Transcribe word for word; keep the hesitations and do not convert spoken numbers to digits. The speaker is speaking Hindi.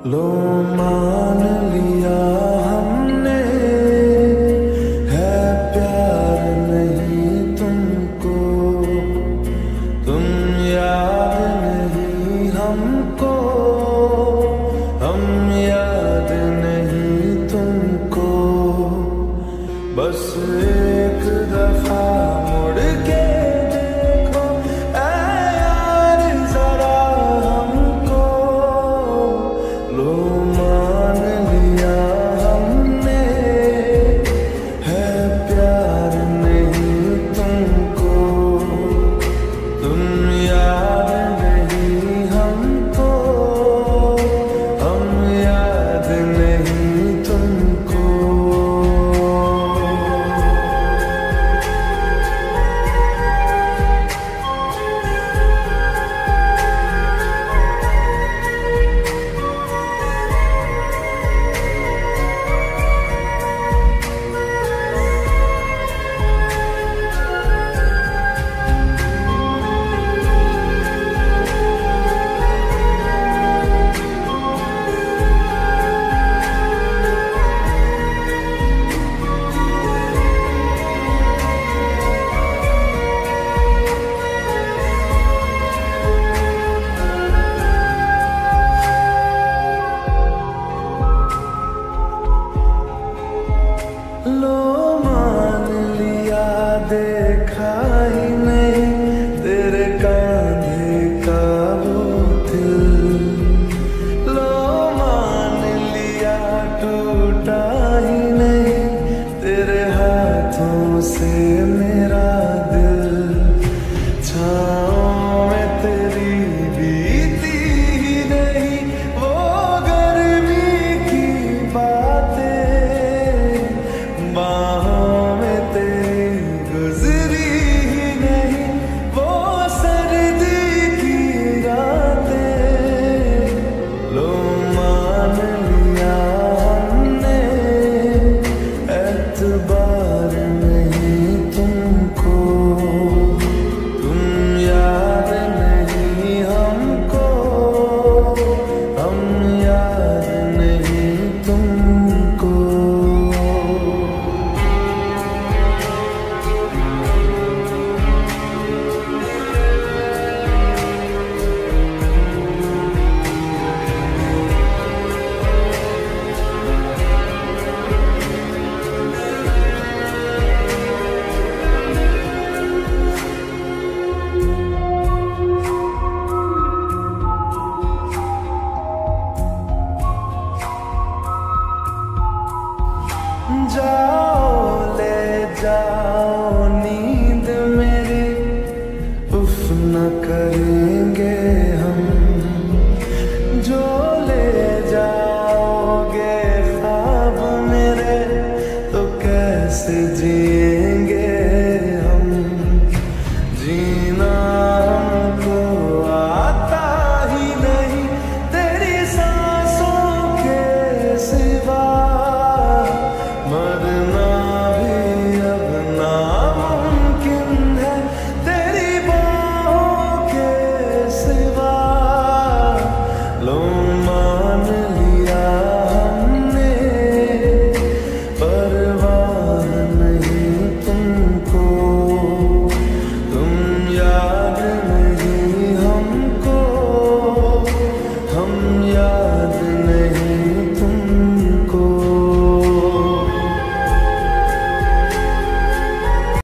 लो मान लिया हमने, है प्यार नहीं तुमको, तुम याद नहीं हमको, हम याद नहीं तुमको। बस एक दफा मुड़ के देखो ऐ यार जरा हमको, लो मान लिया हमने, है प्यार नहीं तुमको, तुम याद नहीं हमको, हम याद नहीं तुमको। लो मान लिया देखा ही नहीं तेरे कांधे का वो दिल, लो मान लिया टूटा ही नहीं तेरे हाथों से मेरा दिल। छाँव में तेरी बीती ही नहीं वो गर्मी की बातें, बाहों में तेरी गुजरी ही नहीं वो सर्दी की रातें। लो मान लिया हमने, एतबार नहीं तुमको, तुम याद नहीं हमको, हम याद नहीं तुमको। जाओ ले जाओ नींद मेरी, उफ न करेंगे